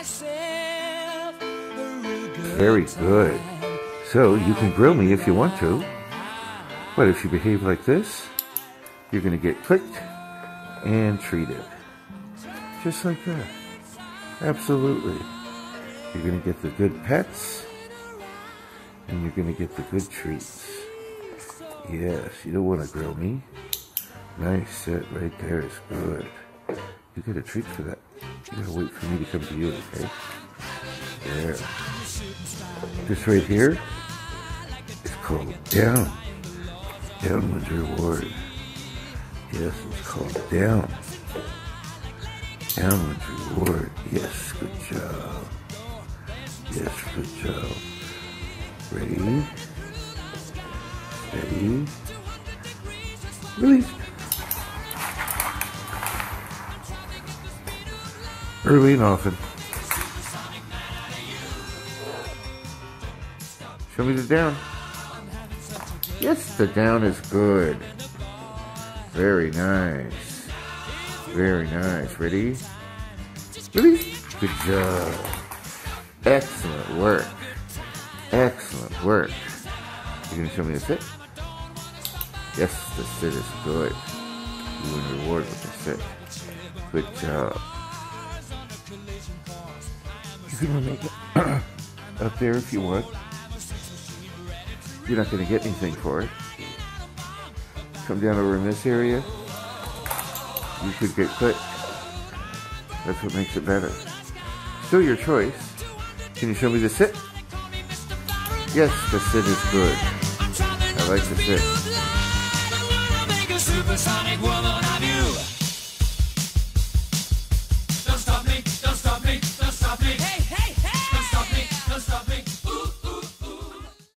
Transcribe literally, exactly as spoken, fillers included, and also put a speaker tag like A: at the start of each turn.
A: Very good. So you can grill me if you want to, but if you behave like this, you're going to get clicked and treated. Just like that. Absolutely. You're going to get the good pets, and you're going to get the good treats. Yes, you don't want to grill me. Nice set right there is good. You get a treat for that. You gotta wait for me to come to you, okay? There. This right here is called down. Downward reward. Yes, it's called down. Downward reward. Yes, good job. Yes, good job. Ready? Steady. Release. Early and often. Show me the down. Yes, the down is good. Very nice. Very nice. Ready? Release. Good job. Excellent work. Excellent work. You gonna show me the sit? Yes, the sit is good. You win reward with the sit. Good job. You can make it up there if you want. You're not going to get anything for it. Come down over in this area. You could get clipped. That's what makes it better. Still your choice. Can you show me the sit? Yes, the sit is good. I like the sit.